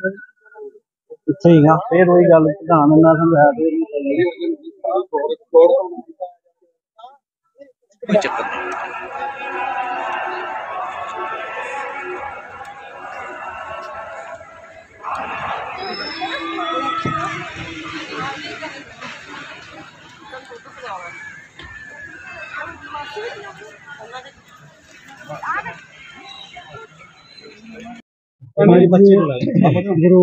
ठीक है फिर वही गल प्रधान इन्ना समझाया कोई चक्कर नहीं। गुरु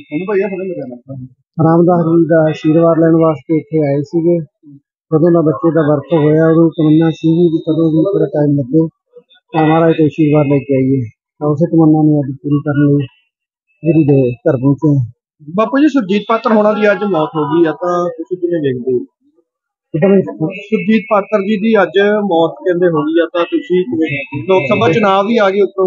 रामदास जी का आशीर्वाद लैन वास्ते इत्थे आए सीगे। कदों का बच्चे का बर्थ होया उदों तमन्ना सी भी कदों भी थोड़ा टाइम लगे तो महाराज तो आशीर्वाद लेके आइए। उस तमन्ना ने अज पूरी करने गुरु दे घर पहुंचे। बापू जी सुरजीत पात्र होना की अज मौत हो गई है तो तुसीं किवें देखदे हो? सुरजीत पात्र जी की अज मौत कहते हो गई है तो तुसीं किवें देखदे हो? लोक सभा चुनाव भी आ गए उत्तों।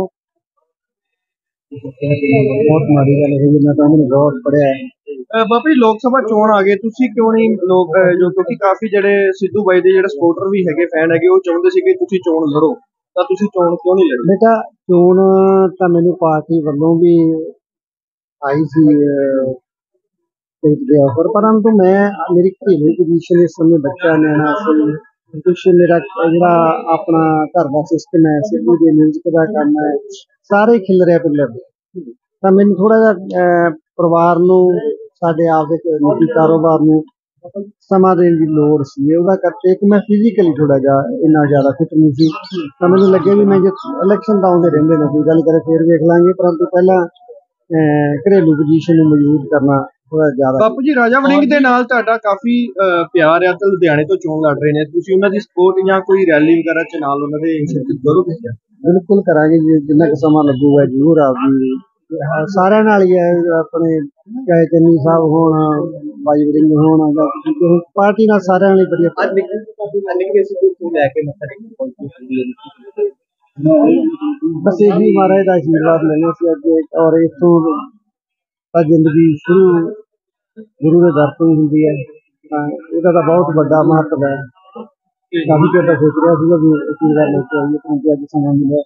बहुत माड़ी गल हुई मैं तो बहुत पढ़िया बापू जी लोक सभा चोण आ गए तुसीं क्यों नहीं लोग जो क्योंकि काफी जेडे सिद्धू बाई दे जेडे सपोर्टर भी हैगे फैन हैगे वो चाहुंदे सी कि तुसीं चोण लड़ो तो तुसीं चोण क्यों नहीं लड़ी? बेटा चोण तो मैनू पार्टी वालों भी आई सी ऑफर परंतु मैं मेरी घरेलू पोजीशन इस समय बच्चा न्याणा सी कुछ मेरा जिहड़ा अपना घर का सिस्टम है सिद्धू के म्यूजिक का काम है सारे खिल रहे पिलर तो मैनू थोड़ा जिहा परिवार नूं साडे आपदे निजी कारोबार नूं समा देण दी लोड़ सी ਉਹਦਾ ਕਰਕੇ ਇੱਕ मैं फिजिकली थोड़ा जिहा इन्ना ज़्यादा फिट नहीं सी तो मैनू लगे भी मैं जो इलैक्शन तो आउंदे रहिंदे ने कोई गल करे फिर वेख लांगे परंतु पहला घरेलू पोजीशन नूं मजबूत करना थोड़ा ज़्यादा। बापू जी राजा वड़िंग दे नाल तुहाडा काफी प्यार है तो लुधियाणे तो चोण लड़ रहे ने तुसीं उन्हां दी सपोर्ट जां कोई रैली वगैरह च नाल उन्हां दे शिरकत करोगे? बिल्कुल करांगे जी जिन्ना क समां लगूगा जरूर आपदी सारिਆਂ ਨਾਲ ही है अपने चाहे चन्नी साहब होण बाई वड़िंग होण पार्टी नाल सारिਆਂ ਨਾਲ ही बढ़िया बस यही महाराज का आशीर्वाद लेने से अगे और इतों जिंदगी शुरू गुरु के दर तो ही होंगी है इसका तो बहुत बड़ा महत्व है। काफी चेर तक सोच रहा था भी आशीर्वाद लेके आइए परंतु अज समय मिले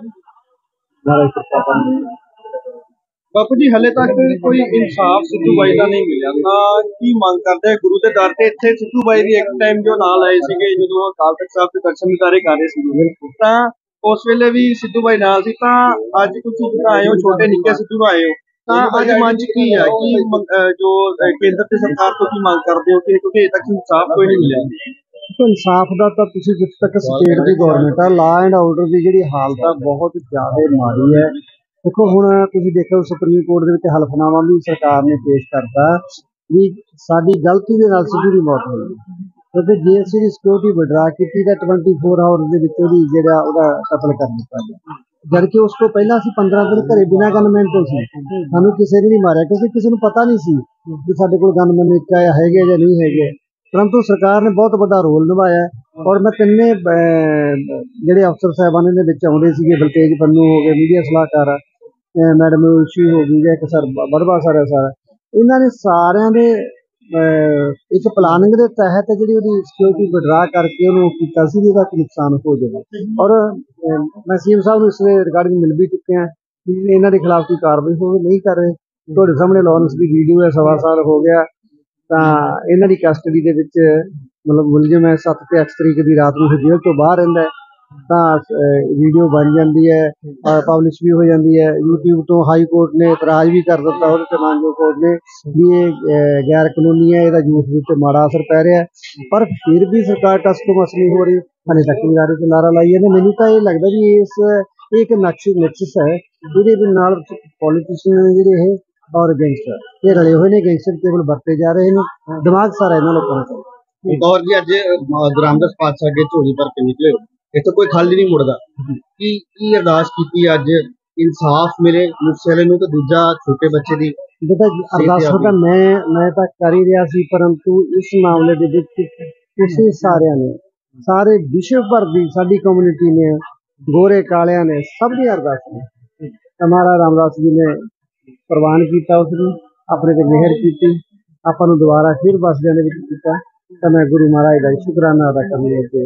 महाराज कृपा करनी। बापू जी हले तक कोई इंसाफ सिद्धू बाई का नहीं मिला तो की मांग करते हैं गुरु के दर से इत्थे सिद्धू बाई भी एक टाइम जो नाल आए थे जो अकाल तख्त साहब के दर्शन दिदारे कर रहे थे उस वेले भी सिद्धू बाई नाल सी तां अज तुसीं जिद्दां आए हो छोटे निक्के सिद्धू आए हो तां अज मन च की है कि जो केंद्र ते सरकार तो की मांग करते हो कि क्योंकि अजे तक इंसाफ कोई नहीं मिला? इंसाफ का तो तुसीं जिथे तक स्टेट की गौरमेंट है ला एंड ऑर्डर की जिहड़ी हालत है बहुत ज़्यादा माड़ी है। देखो हुण तुसीं देखो सुप्रीम कोर्ट दे विच हलफनामा भी सरकार ने पेश करता भी साडी गलती दे नाल सिद्धू दी मौत होई क्योंकि जे असीं सिक्योरिटी विड्रा की तो 24 आवर दे विच ओहदी जिहड़ा ओहदा कतल कर दिता गया जबकि उसको पहला असीं 15 दिन घरे बिना गनमैन तो सी सानूं किसी ने नहीं मारिया क्योंकि किसी नूं पता नहीं सी कि साडे कोल गनमैन हैगे जां नहीं हैगे परंतु सरकार ने बहुत बड़ा रोल निभाया और मैं तिन्ने जिहड़े अफसर साहबान इहदे विच आउंदे सीगे बलतेज पन्नू हो गए मीडिया सलाहकार मैडम उशी हो गई या एक सर बड़वा सर है सर इन्होंने सारिਆਂ ਦੇ एक प्लानिंग के तहत जी सिक्योरिटी विड्रा करके उन्होंने किया सी भी नुकसान हो जाए और मैं सीएम साहब इस रिगार्डिंग मिल भी चुके हैं कि इन्हों के खिलाफ कोई कार्रवाई हो नहीं कर रहे थोड़े सामने लॉरेंस की वीडियो है 1.25 साल हो गया तो इन्हों की कस्टडी के मतलब मुलजिम है 7 ते 8 तरीक की रात को जेल तो बाहर रहिंदा है वीडियो बन जाती है पब्लिश भी हो जाती है यूट्यूब तो हाई कोर्ट ने इतराज भी कर दिता और मानयोग कोर्ट ने भी ये गैर कानूनी है यदा यूथ के उत्ते माड़ा असर पै रहा है पर फिर भी सरकार टस तो मस नहीं हो रही हाले तक नारे से नारा लाई है मैनू तो ये लगता भी इस एक नक्सस है ये पॉलीटिशियन जिहड़े और गैंगस्टर ये रले हुए ने गैंगस्टर केवल बरते जा रहे हैं दिमाग सारा इन्होंने लोगों का। एक और जी अज गुरु रामदास पातशाह अगे झोली भर के निकले इत्थे कोई खल नहीं मुड़दा की अरदास की अज इंसाफ मिले मूसे वाले नूं ते दूजा छोटे बच्चे दी बेटा अरदास तो मैं तो कर ही रहा सी परंतु इस मामले दे विच तुसीं सारिਆਂ ने सारे विश्व भर की साडी कम्यूनिटी ने गोरे कालियां ने सब दी अरदास ने हमारा रामदास जी ने प्रवान किया उसने अपने ते मेहर की आपां नूं दोबारा फिर बसदियां दे विच कीता तो मैं गुरु महाराज का शुकराना अदा करने लगे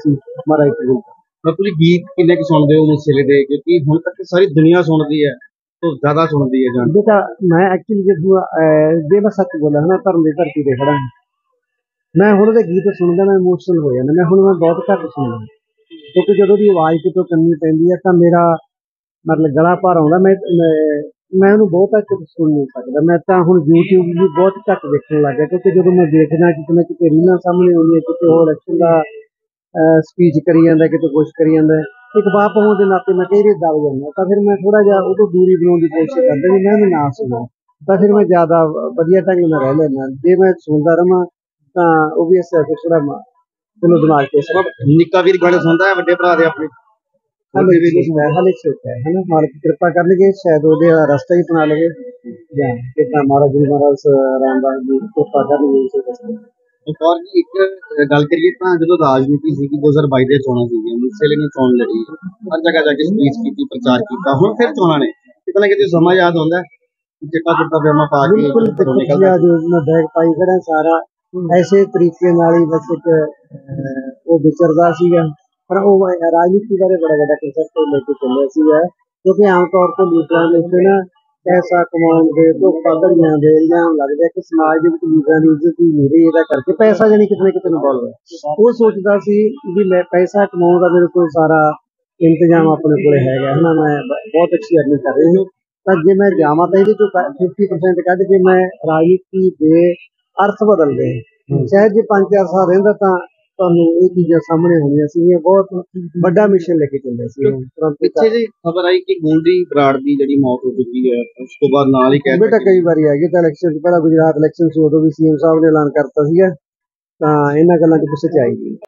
महाराज बापू जी गीत किन्ने क सुनदे हो मूसे दे क्योंकि हुण तक सारी दुनिया सुनदी है ਤੋਂ ਜ਼ਿਆਦਾ ਸੁਣਦੀ ਹੈ ਜਾਣ। ਬੇਟਾ ਮੈਂ ਐਕਚੁਅਲੀ ਜੇ ਮੈਂ ਸੱਚ ਬੋਲਾਂ ਨਾ, ਧਰਮ ਦੀ ਧਰਤੀ ਤੇ ਖੜਾ ਹਾਂ। ਮੈਂ ਹੁਣ ਉਹਦੇ ਗੀਤ ਸੁਣਦਾ ਮੈਂ ਇਮੋਸ਼ਨਲ ਹੋ ਜਾਂਦਾ। ਮੈਂ ਬਹੁਤ ਘੱਟ ਸੁਣਦਾ, ਕਿਉਂਕਿ ਜਦੋਂ ਦੀ ਆਵਾਜ਼ ਕਿਤੋਂ ਕੰਨੀ ਪੈਂਦੀ ਹੈ ਤਾਂ ਮੇਰਾ ਮਤਲਬ ਗਲਾ ਭਰ ਆਉਂਦਾ। ਮੈਂ ਉਹਨੂੰ ਬਹੁਤ ਘੱਟ ਸੁਣ ਨਹੀਂ ਸਕਦਾ। ਮੈਂ ਤਾਂ ਹੁਣ YouTube ਵੀ ਬਹੁਤ ਘੱਟ ਦੇਖਣ ਲੱਗ ਗਿਆ, ਕਿਉਂਕਿ ਜਦੋਂ ਮੈਂ ਦੇਖਦਾ ਕਿਤੇ ਨਾ ਕਿਤੇ ਰੀਲਾਂ ਸਾਹਮਣੇ ਆਉਂਦੀਆਂ, ਕਿਤੇ ਉਹ ਇਲੈਕਸ਼ਨ ਦਾ ਸਪੀਚ ਕਰੀ ਜਾਂਦਾ, ਕਿਤੇ ਕੁਛ ਕਰੀ ਜਾਂਦਾ, ਇੱਕ ਬਾਪ ਹੋਣ ਦੇ ਨਾਤੇ ਮੈਂ ਕਈ ਵਾਰੀ ਦਬ ਜਾਂਦਾ। ਤਾਂ ਫਿਰ ਮੈਂ ਥੋੜਾ ਜਿਹਾ ਉਹ ਤੋਂ ਦੂਰੀ ਬਣਾਉਣ ਦੀ ਕੋਸ਼ਿਸ਼ ਕਰਦਾ ਵੀ ਮੈਂ ਉਹਨੂੰ ਨਾ ਸੁਣਾ। ਤਾਂ ਫਿਰ ਮੈਂ ਜ਼ਿਆਦਾ ਵਧੀਆ ਢੰਗ ਨਾਲ ਰਹਿ ਲੈਂਦਾ। ਜੇ ਮੈਂ ਸੁਣਦਾ ਰਹਾਂ ਤਾਂ ਉਹ ਵੀ ਥੋੜਾ ਚਲੋ ਦਿਮਾਗ ਤੇ ਨਿੱਕਾ ਵੀਰ ਗਾਣੇ ਸੁਣਦਾ ਹੈ ਵੱਡੇ ਭਰਾ ਦੇ ਆਪਣੇ? ਹਾਲੇ ਛੋਟਾ ਹੈ ਨਾ, ਮਾਲਕ ਕਿਰਪਾ ਕਰਨਗੇ, ਸ਼ਾਇਦ ਉਹਦੇ ਰਸਤਾ ਹੀ ਅਪਣਾ ਲਵੇ ਜਾਂ ਕਿੱਦਾਂ ਮਹਾਰਾਜ ਜੀ ਮਹਾਰਾਜ ਰਾਮਦਾਸ ਜੀ ਕਿਰਪਾ ਕਰਨਗੇ ਇਸੇ ਰਸਤੇ। ਇੱਕ ਔਰ ਜੀ, ਇੱਕ ਗੱਲ ਕਰੀਏ ਤਾਂ ਜਦੋਂ ਰਾਜਨੀਤੀ ਸੀਗੀ 2022 ਦੇ ਚੋਣਾਂ ਸੀਗੀਆਂ, ਮੂਸੇਵਾਲੇ ਨੇ ਚੋਣ ਲੜੀ, ਹਰ ਜਗ੍ਹਾ ਜਾ ਕੇ ਸਪੀਚ ਕੀਤੀ, ਪ੍ਰਚਾਰ ਕੀਤਾ। ਹੁਣ ਫਿਰ ਚੋਣਾਂ ਨੇ, ਕਿਤੇ ਨਾ ਕਿਤੇ ਸਮਾਂ ਯਾਦ ਆਉਂਦਾ ਚਿੱਟਾ ਕੁੜਤਾ ਪਜਾਮਾ ਪਾ ਕੇ ਬਿਲਕੁਲ ਘਰੋਂ ਨਿਕਲਦਾ। ਜੋ ਮੈਂ ਬੈਗ ਪਾਈ ਖੜਾ ਸਾਰਾ ਐਸੇ ਤਰੀਕੇ ਨਾਲ ਹੀ ਬਸ ਇੱਕ ਉਹ ਵਿਚਰਦਾ ਸੀਗਾ। ਪਰ ਉਹ ਰਾਜਨੀਤੀ ਬਾਰੇ ਬੜਾ ਵੱਡਾ ਕੰਸੈਪਟ ਲੈ ਕੇ ਚੱਲਿਆ ਸੀਗਾ, ਕਿਉਂਕਿ ਆਮ ਤੌਰ ਤੇ ਲੀਡਰਾਂ ਦੇ ਉੱਤੇ ਨਾ ਪੈਸਾ ਕਮਾਉਣ ਦੇ, ਧੋਖਾਧੜੀਆਂ ਦੇ ਇਲਜ਼ਾਮ ਲੱਗਦੇ ਕਿ ਸਮਾਜ ਦੇ ਵਿੱਚ ਲੀਡਰਾਂ ਦੀ ਇੱਜ਼ਤ ਹੀ ਨਹੀਂ ਰਹੀ, ਇਹਦਾ ਕਰਕੇ ਪੈਸਾ ਜਾਣੀ ਕਿਤੇ ਨਾ ਕਿਤੇ ਇਨਵੋਲਵ ਹੈ। ਉਹ ਸੋਚਦਾ ਸੀ ਵੀ ਮੈਂ ਪੈਸਾ ਕਮਾਉਣ ਦਾ ਮੇਰੇ ਕੋਲ ਸਾਰਾ ਇੰਤਜ਼ਾਮ ਆਪਣੇ ਕੋਲ ਹੈਗਾ ਹੈ ਨਾ, ਮੈਂ ਬਹੁਤ ਅੱਛੀ ਅਰਨਿੰਗ ਕਰ ਰਹੀ ਹਾਂ। ਤਾਂ ਜੇ ਮੈਂ ਜਾਵਾਂ ਤਾਂ ਇਹਦੇ ਚੋਂ 50% ਕੱਢ ਕੇ ਮੈਂ ਰਾਜਨੀਤੀ ਦੇ ਅਰਥ ਬਦਲਦੇ, ਸ਼ਾਇਦ ਜੇ 5-4 ਸਾਲ ਰਹਿੰਦਾ ਤਾਂ ਤੁਹਾਨੂੰ ਇਹ ਚੀਜ਼ਾਂ ਸਾਹਮਣੇ ਹੋਣੀਆਂ ਸੀਗੀਆਂ। ਬਹੁਤ ਵੱਡਾ ਮਿਸ਼ਨ ਲੈ ਕੇ ਚੱਲਿਆ ਸੀ। ਪਿੱਛੇ ਜੀ ਖਬਰ ਆਈ ਕਿ ਗੋਲਡੀ ਬਰਾੜ ਦੀ ਜਿਹੜੀ ਮੌਤ ਹੋ ਚੁੱਕੀ ਹੈ, ਉਸ ਤੋਂ ਬਾਅਦ ਨਾਲ ਹੀ ਕਹਿ ਬੇਟਾ ਕਈ ਵਾਰੀ ਆ ਗਈ ਤਾਂ ਇਲੈਕਸ਼ਨ ਤੋਂ ਪਹਿਲਾਂ ਗੁਜਰਾਤ ਇਲੈਕਸ਼ਨ ਸੀ, ਉਦੋਂ ਵੀ CM ਸਾਹਿਬ ਨੇ ਐਲਾਨ ਕਰਤਾ ਸੀਗਾ, ਤਾਂ ਇਹਨਾਂ ਗੱਲਾਂ 'ਚ ਪਿੱਛੇ ਆਈ ਗਈ।